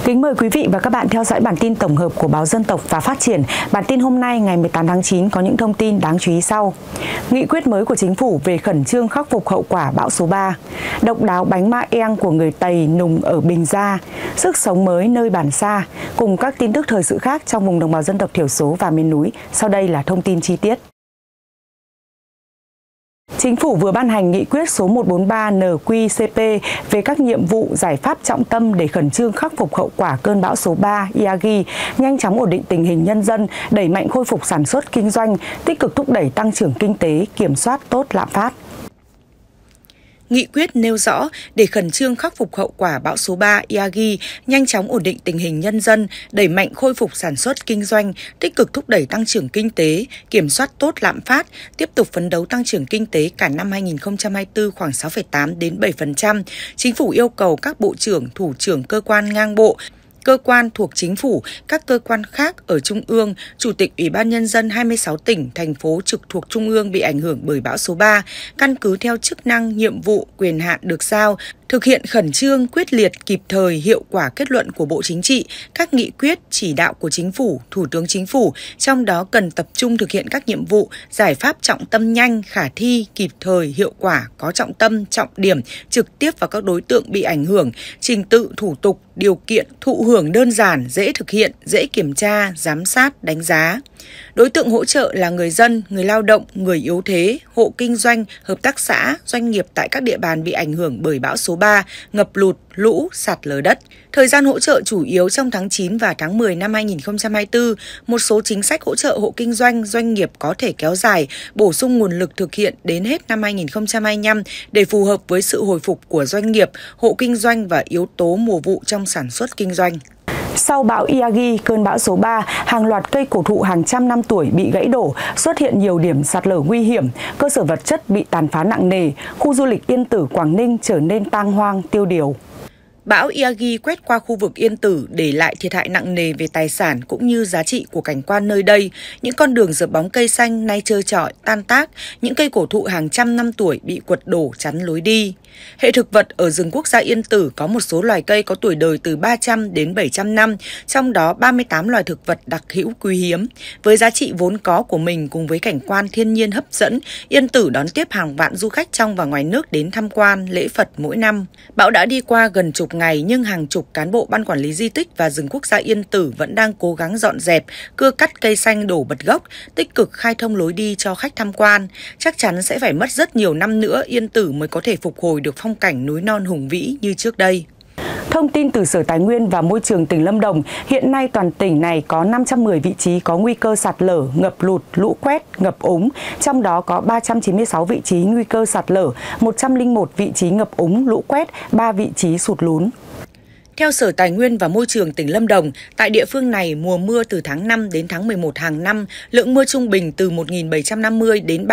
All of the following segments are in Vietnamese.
Kính mời quý vị và các bạn theo dõi bản tin tổng hợp của Báo Dân tộc và Phát triển. Bản tin hôm nay ngày 18 tháng 9 có những thông tin đáng chú ý sau. Nghị quyết mới của Chính phủ về khẩn trương khắc phục hậu quả bão số 3. Độc đáo bánh ma eng của người Tây nùng ở Bình Gia. Sức sống mới nơi bản xa. Cùng các tin tức thời sự khác trong vùng đồng bào dân tộc thiểu số và miền núi. Sau đây là thông tin chi tiết. Chính phủ vừa ban hành nghị quyết số 143 NQ-CP về các nhiệm vụ giải pháp trọng tâm để khẩn trương khắc phục hậu quả cơn bão số 3 Yagi, nhanh chóng ổn định tình hình nhân dân, đẩy mạnh khôi phục sản xuất kinh doanh, tích cực thúc đẩy tăng trưởng kinh tế, kiểm soát tốt lạm phát. Nghị quyết nêu rõ để khẩn trương khắc phục hậu quả bão số 3 Yagi, nhanh chóng ổn định tình hình nhân dân, đẩy mạnh khôi phục sản xuất kinh doanh, tích cực thúc đẩy tăng trưởng kinh tế, kiểm soát tốt lạm phát, tiếp tục phấn đấu tăng trưởng kinh tế cả năm 2024 khoảng 6,8 đến 7%. Chính phủ yêu cầu các bộ trưởng, thủ trưởng cơ quan ngang bộ, cơ quan thuộc Chính phủ, các cơ quan khác ở Trung ương, Chủ tịch Ủy ban Nhân dân 26 tỉnh, thành phố trực thuộc Trung ương bị ảnh hưởng bởi bão số 3, căn cứ theo chức năng, nhiệm vụ, quyền hạn được giao, thực hiện khẩn trương, quyết liệt, kịp thời, hiệu quả kết luận của Bộ Chính trị, các nghị quyết, chỉ đạo của Chính phủ, Thủ tướng Chính phủ, trong đó cần tập trung thực hiện các nhiệm vụ, giải pháp trọng tâm nhanh, khả thi, kịp thời, hiệu quả, có trọng tâm, trọng điểm, trực tiếp vào các đối tượng bị ảnh hưởng, trình tự, thủ tục, điều kiện, thụ hưởng đơn giản, dễ thực hiện, dễ kiểm tra, giám sát, đánh giá. Đối tượng hỗ trợ là người dân, người lao động, người yếu thế, hộ kinh doanh, hợp tác xã, doanh nghiệp tại các địa bàn bị ảnh hưởng bởi bão số 3, ngập lụt, lũ, sạt lở đất. Thời gian hỗ trợ chủ yếu trong tháng 9 và tháng 10 năm 2024, một số chính sách hỗ trợ hộ kinh doanh, doanh nghiệp có thể kéo dài, bổ sung nguồn lực thực hiện đến hết năm 2025 để phù hợp với sự hồi phục của doanh nghiệp, hộ kinh doanh và yếu tố mùa vụ trong sản xuất kinh doanh. Sau bão Yagi, cơn bão số 3, hàng loạt cây cổ thụ hàng trăm năm tuổi bị gãy đổ, xuất hiện nhiều điểm sạt lở nguy hiểm, cơ sở vật chất bị tàn phá nặng nề, khu du lịch Yên Tử, Quảng Ninh trở nên tang hoang, tiêu điều. Bão Yagi quét qua khu vực Yên Tử để lại thiệt hại nặng nề về tài sản cũng như giá trị của cảnh quan nơi đây. Những con đường dợp bóng cây xanh nay trơ trọi, tan tác, những cây cổ thụ hàng trăm năm tuổi bị quật đổ chắn lối đi. Hệ thực vật ở rừng quốc gia Yên Tử có một số loài cây có tuổi đời từ 300 đến 700 năm, trong đó 38 loài thực vật đặc hữu quý hiếm. Với giá trị vốn có của mình cùng với cảnh quan thiên nhiên hấp dẫn, Yên Tử đón tiếp hàng vạn du khách trong và ngoài nước đến tham quan, lễ Phật mỗi năm. Bão đã đi qua gần chục ngày nhưng hàng chục cán bộ Ban Quản lý Di tích và rừng quốc gia Yên Tử vẫn đang cố gắng dọn dẹp, cưa cắt cây xanh đổ bật gốc, tích cực khai thông lối đi cho khách tham quan. Chắc chắn sẽ phải mất rất nhiều năm nữa Yên Tử mới có thể phục hồi được phong cảnh núi non hùng vĩ như trước đây. Thông tin từ Sở Tài nguyên và Môi trường tỉnh Lâm Đồng, hiện nay toàn tỉnh này có 510 vị trí có nguy cơ sạt lở, ngập lụt, lũ quét, ngập úng, trong đó có 396 vị trí nguy cơ sạt lở, 101 vị trí ngập úng, lũ quét, 3 vị trí sụt lún. Theo Sở Tài nguyên và Môi trường tỉnh Lâm Đồng, tại địa phương này mùa mưa từ tháng 5 đến tháng 11 hàng năm, lượng mưa trung bình từ 1.750 đến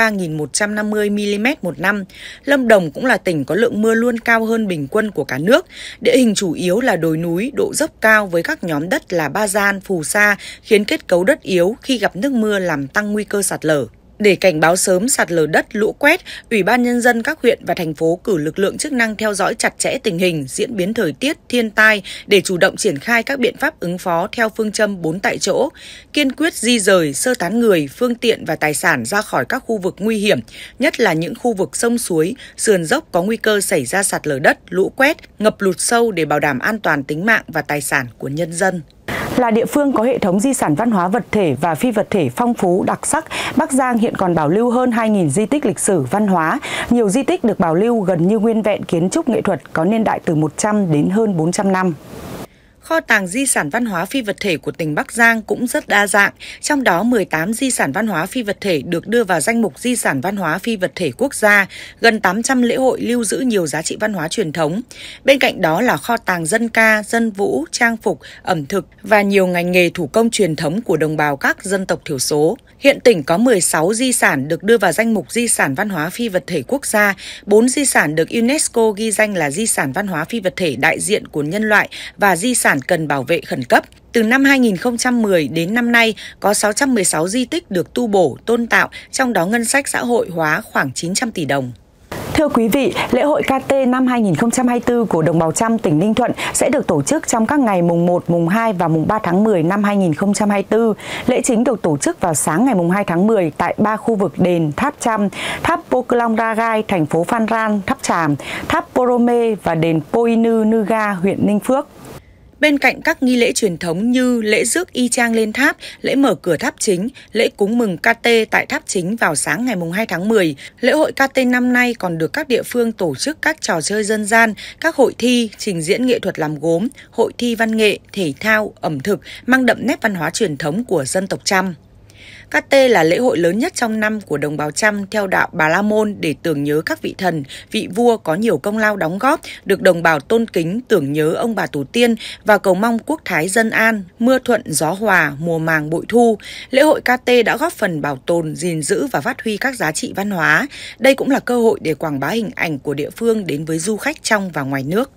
3.150 mm một năm. Lâm Đồng cũng là tỉnh có lượng mưa luôn cao hơn bình quân của cả nước. Địa hình chủ yếu là đồi núi, độ dốc cao với các nhóm đất là ba gian, phù sa, khiến kết cấu đất yếu khi gặp nước mưa làm tăng nguy cơ sạt lở. Để cảnh báo sớm sạt lở đất, lũ quét, Ủy ban Nhân dân các huyện và thành phố cử lực lượng chức năng theo dõi chặt chẽ tình hình, diễn biến thời tiết, thiên tai để chủ động triển khai các biện pháp ứng phó theo phương châm 4 tại chỗ, kiên quyết di rời, sơ tán người, phương tiện và tài sản ra khỏi các khu vực nguy hiểm, nhất là những khu vực sông suối, sườn dốc có nguy cơ xảy ra sạt lở đất, lũ quét, ngập lụt sâu để bảo đảm an toàn tính mạng và tài sản của nhân dân. Là địa phương có hệ thống di sản văn hóa vật thể và phi vật thể phong phú, đặc sắc, Bắc Giang hiện còn bảo lưu hơn 2.000 di tích lịch sử văn hóa. Nhiều di tích được bảo lưu gần như nguyên vẹn kiến trúc nghệ thuật có niên đại từ 100 đến hơn 400 năm. Kho tàng di sản văn hóa phi vật thể của tỉnh Bắc Giang cũng rất đa dạng, trong đó 18 di sản văn hóa phi vật thể được đưa vào danh mục di sản văn hóa phi vật thể quốc gia, gần 800 lễ hội lưu giữ nhiều giá trị văn hóa truyền thống. Bên cạnh đó là kho tàng dân ca, dân vũ, trang phục, ẩm thực và nhiều ngành nghề thủ công truyền thống của đồng bào các dân tộc thiểu số. Hiện tỉnh có 16 di sản được đưa vào danh mục di sản văn hóa phi vật thể quốc gia, 4 di sản được UNESCO ghi danh là di sản văn hóa phi vật thể đại diện của nhân loại và di sản cần bảo vệ khẩn cấp. Từ năm 2010 đến năm nay, có 616 di tích được tu bổ, tôn tạo, trong đó ngân sách xã hội hóa khoảng 900 tỷ đồng. Thưa quý vị, lễ hội KT năm 2024 của đồng bào Chăm tỉnh Ninh Thuận sẽ được tổ chức trong các ngày mùng 1, mùng 2 và mùng 3 tháng 10 năm 2024. Lễ chính được tổ chức vào sáng ngày mùng 2 tháng 10 tại 3 khu vực đền Tháp Chăm, Tháp Poklong Ragai, thành phố Phan Rang, Tháp Chàm, Tháp Porome và đền Poinu Nuga, huyện Ninh Phước. Bên cạnh các nghi lễ truyền thống như lễ rước y chang lên tháp, lễ mở cửa tháp chính, lễ cúng mừng KT tại tháp chính vào sáng ngày 2 tháng 10, lễ hội KT năm nay còn được các địa phương tổ chức các trò chơi dân gian, các hội thi, trình diễn nghệ thuật làm gốm, hội thi văn nghệ, thể thao, ẩm thực, mang đậm nét văn hóa truyền thống của dân tộc Chăm. KT là lễ hội lớn nhất trong năm của đồng bào Chăm theo đạo Bà La Môn để tưởng nhớ các vị thần, vị vua có nhiều công lao đóng góp, được đồng bào tôn kính, tưởng nhớ ông bà tổ tiên và cầu mong quốc thái dân an, mưa thuận gió hòa, mùa màng bội thu. Lễ hội KT đã góp phần bảo tồn, gìn giữ và phát huy các giá trị văn hóa. Đây cũng là cơ hội để quảng bá hình ảnh của địa phương đến với du khách trong và ngoài nước.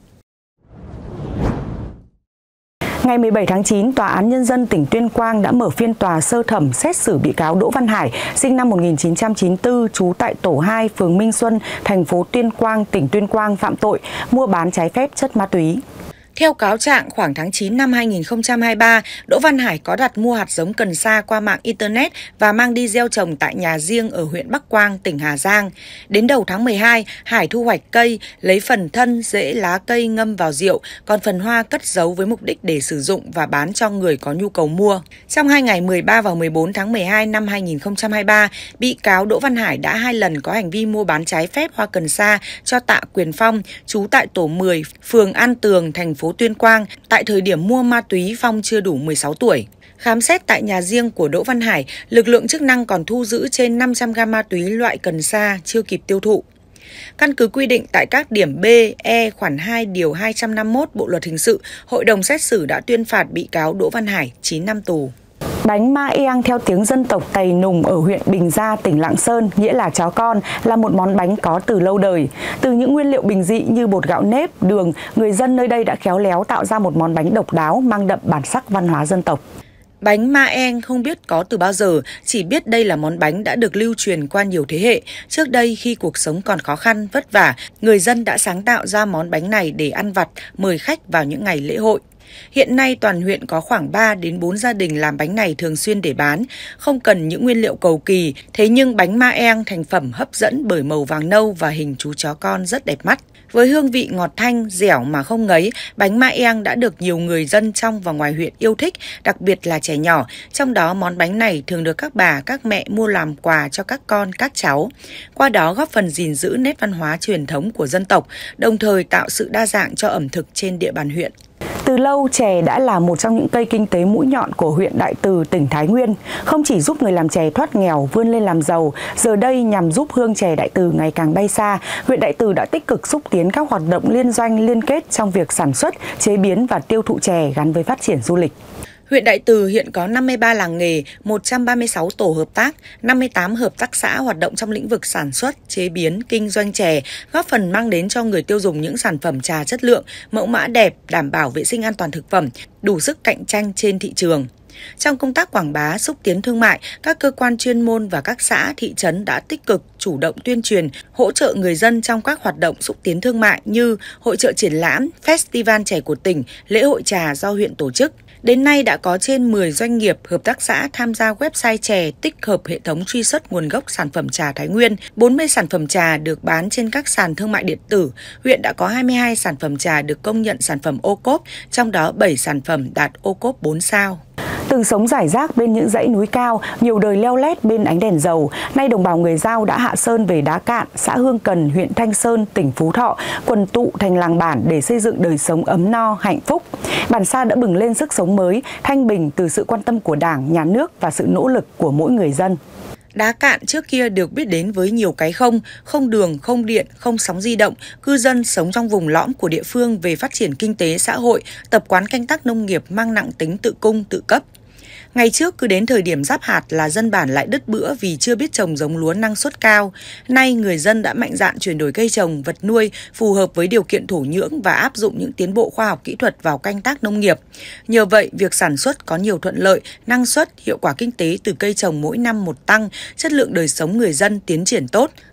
Ngày 17 tháng 9, Tòa án Nhân dân tỉnh Tuyên Quang đã mở phiên tòa sơ thẩm xét xử bị cáo Đỗ Văn Hải, sinh năm 1994, trú tại tổ 2, phường Minh Xuân, thành phố Tuyên Quang, tỉnh Tuyên Quang phạm tội mua bán trái phép chất ma túy. Theo cáo trạng, khoảng tháng 9 năm 2023, Đỗ Văn Hải có đặt mua hạt giống cần sa qua mạng Internet và mang đi gieo trồng tại nhà riêng ở huyện Bắc Quang, tỉnh Hà Giang. Đến đầu tháng 12, Hải thu hoạch cây, lấy phần thân, rễ, lá cây ngâm vào rượu, còn phần hoa cất giấu với mục đích để sử dụng và bán cho người có nhu cầu mua. Trong 2 ngày 13 và 14 tháng 12 năm 2023, bị cáo Đỗ Văn Hải đã 2 lần có hành vi mua bán trái phép hoa cần sa cho Tạ Quyền Phong, trú tại tổ 10, phường An Tường, thành phố Tuyên Quang. Tại thời điểm mua ma túy, Phong chưa đủ 16 tuổi. Khám xét tại nhà riêng của Đỗ Văn Hải, lực lượng chức năng còn thu giữ trên 500 gam ma túy loại cần sa chưa kịp tiêu thụ. Căn cứ quy định tại các điểm B, E khoản 2 điều 251 Bộ luật hình sự, hội đồng xét xử đã tuyên phạt bị cáo Đỗ Văn Hải 9 năm tù. Bánh ma eng theo tiếng dân tộc Tày Nùng ở huyện Bình Gia, tỉnh Lạng Sơn, nghĩa là chó con, là một món bánh có từ lâu đời. Từ những nguyên liệu bình dị như bột gạo nếp, đường, người dân nơi đây đã khéo léo tạo ra một món bánh độc đáo mang đậm bản sắc văn hóa dân tộc. Bánh ma eng không biết có từ bao giờ, chỉ biết đây là món bánh đã được lưu truyền qua nhiều thế hệ. Trước đây khi cuộc sống còn khó khăn, vất vả, người dân đã sáng tạo ra món bánh này để ăn vặt, mời khách vào những ngày lễ hội. Hiện nay toàn huyện có khoảng 3 đến 4 gia đình làm bánh này thường xuyên để bán, không cần những nguyên liệu cầu kỳ, thế nhưng bánh ma eng thành phẩm hấp dẫn bởi màu vàng nâu và hình chú chó con rất đẹp mắt. Với hương vị ngọt thanh, dẻo mà không ngấy, bánh ma eng đã được nhiều người dân trong và ngoài huyện yêu thích, đặc biệt là trẻ nhỏ. Trong đó món bánh này thường được các bà, các mẹ mua làm quà cho các con, các cháu. Qua đó góp phần gìn giữ nét văn hóa truyền thống của dân tộc, đồng thời tạo sự đa dạng cho ẩm thực trên địa bàn huyện. Từ lâu, chè đã là một trong những cây kinh tế mũi nhọn của huyện Đại Từ, tỉnh Thái Nguyên. Không chỉ giúp người làm chè thoát nghèo, vươn lên làm giàu, giờ đây nhằm giúp hương chè Đại Từ ngày càng bay xa, huyện Đại Từ đã tích cực xúc tiến các hoạt động liên doanh liên kết trong việc sản xuất, chế biến và tiêu thụ chè gắn với phát triển du lịch. Huyện Đại Từ hiện có 53 làng nghề, 136 tổ hợp tác, 58 hợp tác xã hoạt động trong lĩnh vực sản xuất, chế biến, kinh doanh chè, góp phần mang đến cho người tiêu dùng những sản phẩm trà chất lượng, mẫu mã đẹp, đảm bảo vệ sinh an toàn thực phẩm, đủ sức cạnh tranh trên thị trường. Trong công tác quảng bá, xúc tiến thương mại, các cơ quan chuyên môn và các xã, thị trấn đã tích cực chủ động tuyên truyền, hỗ trợ người dân trong các hoạt động xúc tiến thương mại như hội chợ triển lãm, festival chè của tỉnh, lễ hội trà do huyện tổ chức. Đến nay đã có trên 10 doanh nghiệp, hợp tác xã tham gia website chè tích hợp hệ thống truy xuất nguồn gốc sản phẩm trà Thái Nguyên. 40 sản phẩm trà được bán trên các sàn thương mại điện tử. Huyện đã có 22 sản phẩm trà được công nhận sản phẩm ô cốp, trong đó 7 sản phẩm đạt ô cốp 4 sao. Từng sống rải rác bên những dãy núi cao, nhiều đời leo lét bên ánh đèn dầu, nay đồng bào người Dao đã hạ sơn về Đá Cạn, xã Hương Cần, huyện Thanh Sơn, tỉnh Phú Thọ, quần tụ thành làng bản để xây dựng đời sống ấm no, hạnh phúc. Bản Sa đã bừng lên sức sống mới, thanh bình từ sự quan tâm của Đảng, Nhà nước và sự nỗ lực của mỗi người dân. Đá Cạn trước kia được biết đến với nhiều cái không đường, không điện, không sóng di động, cư dân sống trong vùng lõm của địa phương về phát triển kinh tế xã hội, tập quán canh tác nông nghiệp mang nặng tính tự cung, tự cấp. Ngày trước cứ đến thời điểm giáp hạt là dân bản lại đứt bữa vì chưa biết trồng giống lúa năng suất cao. Nay người dân đã mạnh dạn chuyển đổi cây trồng, vật nuôi phù hợp với điều kiện thổ nhưỡng và áp dụng những tiến bộ khoa học kỹ thuật vào canh tác nông nghiệp. Nhờ vậy, việc sản xuất có nhiều thuận lợi, năng suất, hiệu quả kinh tế từ cây trồng mỗi năm một tăng, chất lượng đời sống người dân tiến triển tốt.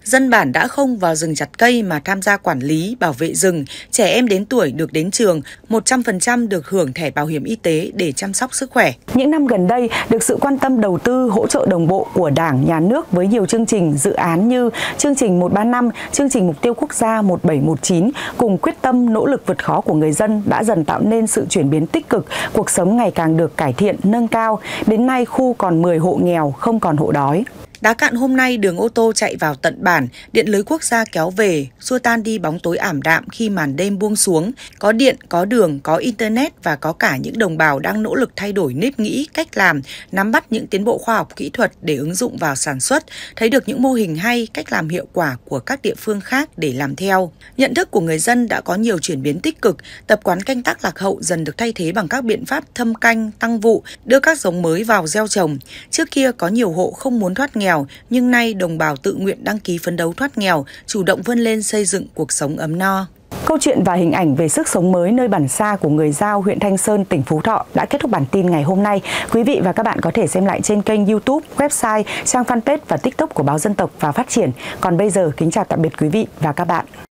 Dân bản đã không vào rừng chặt cây mà tham gia quản lý, bảo vệ rừng, trẻ em đến tuổi được đến trường, 100% được hưởng thẻ bảo hiểm y tế để chăm sóc sức khỏe. Những năm gần đây, được sự quan tâm đầu tư hỗ trợ đồng bộ của Đảng, Nhà nước với nhiều chương trình, dự án như chương trình 135, chương trình mục tiêu quốc gia 1719 cùng quyết tâm nỗ lực vượt khó của người dân đã dần tạo nên sự chuyển biến tích cực, cuộc sống ngày càng được cải thiện, nâng cao. Đến nay, khu còn 10 hộ nghèo, không còn hộ đói. Đá Cạn hôm nay đường ô tô chạy vào tận bản, điện lưới quốc gia kéo về, xua tan đi bóng tối ảm đạm khi màn đêm buông xuống. Có điện, có đường, có internet và có cả những đồng bào đang nỗ lực thay đổi nếp nghĩ, cách làm, nắm bắt những tiến bộ khoa học kỹ thuật để ứng dụng vào sản xuất, thấy được những mô hình hay, cách làm hiệu quả của các địa phương khác để làm theo. Nhận thức của người dân đã có nhiều chuyển biến tích cực, tập quán canh tác lạc hậu dần được thay thế bằng các biện pháp thâm canh, tăng vụ, đưa các giống mới vào gieo trồng. Trước kia có nhiều hộ không muốn thoát nghèo, nhưng nay đồng bào tự nguyện đăng ký phấn đấu thoát nghèo, chủ động vươn lên xây dựng cuộc sống ấm no. Câu chuyện và hình ảnh về sức sống mới nơi bản xa của người Dao, huyện Thanh Sơn, tỉnh Phú Thọ đã kết thúc bản tin ngày hôm nay. Quý vị và các bạn có thể xem lại trên kênh YouTube, website, trang fanpage và TikTok của Báo Dân tộc và Phát triển. Còn bây giờ, kính chào tạm biệt quý vị và các bạn.